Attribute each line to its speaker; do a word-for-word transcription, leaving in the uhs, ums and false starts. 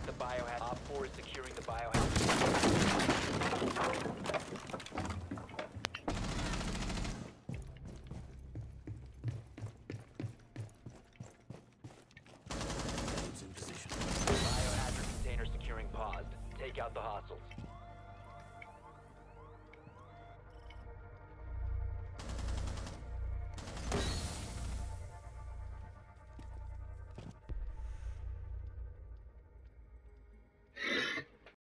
Speaker 1: the biohazard. Op four is securing the biohazard.
Speaker 2: In position.
Speaker 1: Biohazard container securing paused. Take out the hostiles.